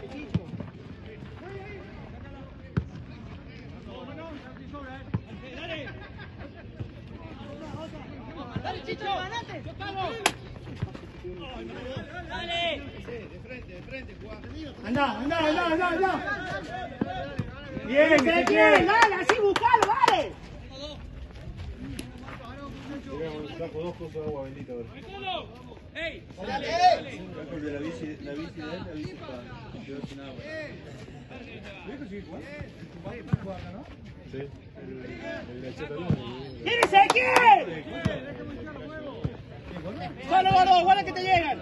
Dale, Chicho, ganate. Dale. De frente, Juan. Anda. Bien, dale, así buscalo, dale. Saco 2 cosas de agua bendita ahora. ¡Ey! Dale. Porque la bici de él, la bici está. Quedó sin agua. Sí. El Cheto Luna. ¡Viene Ezequiel! Solo, gordo, guarda que te llegan.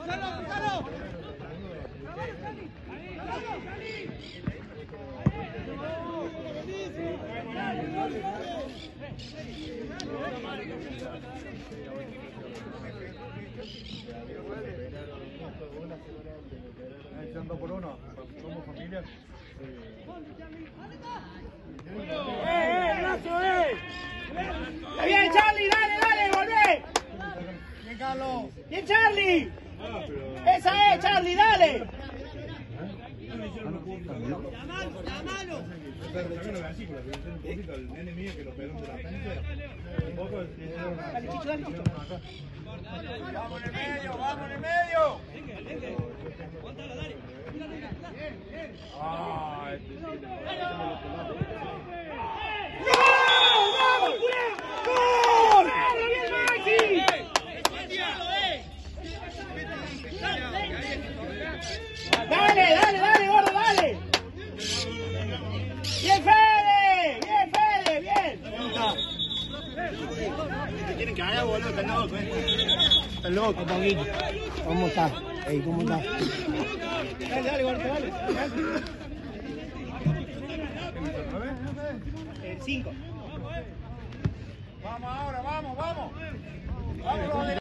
Son 2 por 1, somos familia. ¡Está bien, Charlie! ¡Dale, volvé! Bien, Carlos. ¡Bien, Charlie! ¡Esa es, Charlie, dale! ¡Llamalo! También los versículos, pero un poquito al nene mío que lo pegó de la frente. Un poco Dale, Chicho, dale. ¡Vamos en el medio! Dale, gordo, dale. Bien, Fede, bien. ¿Qué tienen que hacer, boludo? Están locos, Están locos, Paquito, ¿cómo estás? ¿Cómo estás? Dale, gordo, dale. El 5. Vamos ahora, vamos.